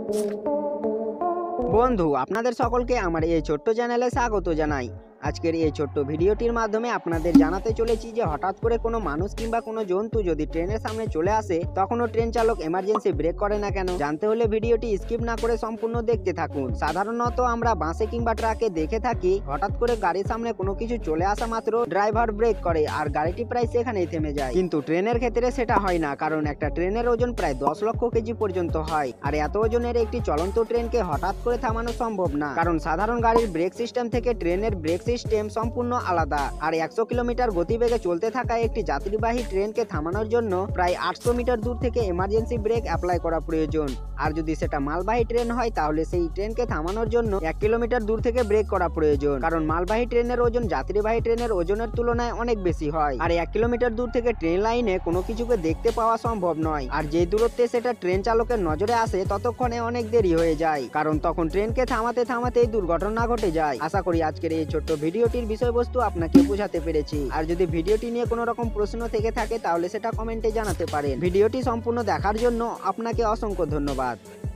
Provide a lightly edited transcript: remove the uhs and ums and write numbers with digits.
বন্ধু, আপনাদের সকলকে আমার এই ছোট্ট চ্যানেলে স্বাগত জানাই। আজকের এই ছোট্ট ভিডিওটির মাধ্যমে আপনাদের জানাতে চলেছি যে হঠাৎ করে কোনো মানুষ কিংবা কোনো জন্তু যদি ট্রেনের সামনে চলে আসে তখনও ট্রেন চালক এমার্জেন্সি ব্রেক করে না কেন। জানতে হলে ভিডিওটি স্কিপ না করে সম্পূর্ণ দেখতে থাকুন। সাধারণত আমরা বাসে কিংবা ট্রাকে দেখে থাকি হঠাৎ করে গাড়ির সামনে কোনো কিছু চলে আসা মাত্র ড্রাইভার ব্রেক করে আর গাড়িটি প্রায় সেখানেই থেমে যায়, কিন্তু ট্রেনের ক্ষেত্রে সেটা হয় না, কারণ একটা ট্রেনের ওজন প্রায় 10 লক্ষ কেজি পর্যন্ত হয়। আর এত ওজনের একটি চলন্ত ট্রেনকে হঠাৎ করে থামানো সম্ভব না, কারণ সাধারণ গাড়ির ব্রেক সিস্টেম থেকে ট্রেনের ব্রেক সিস্টেম সম্পূর্ণ আলাদা। আর 100 কিলোমিটার গতিবেগে চলতে থাকা একটি যাত্রীবাহী ট্রেনকে থামানোর জন্য প্রায় 800 মিটার দূর থেকে এমার্জেন্সি ব্রেক অ্যাপ্লাই করা প্রয়োজন। আর যদি সেটা মালবাহী ট্রেন হয় তাহলে সেই ট্রেনকে থামানোর জন্য 1 কিলোমিটার দূর থেকে ব্রেক করা প্রয়োজন, কারণ মালবাহী ট্রেনের ওজন যাত্রীবাহী ট্রেনের ওজনের তুলনায় অনেক বেশি হয়। আর 1 কিলোমিটার দূর থেকে ট্রেন লাইনে কোনো কিছুকে দেখতে পাওয়া সম্ভব নয়, আর যে দূরত্বে সেটা ট্রেন চালকের নজরে আসে ততক্ষণে অনেক দেরি হয়ে যায়, কারণ তখন ট্রেনকে থামাতে থামাতেই দুর্ঘটনা ঘটে যায়। আশা করি আজকের এই ছোট্ট ভিডিওটির বিষয়বস্তু আপনাকে বোঝাতে পেরেছি। আর যদি ভিডিওটি নিয়ে কোনো রকম প্রশ্ন থেকে থাকে তাহলে সেটা কমেন্টে জানাতে পারেন। ভিডিওটি সম্পূর্ণ দেখার জন্য আপনাকে অসংখ্য ধন্যবাদ।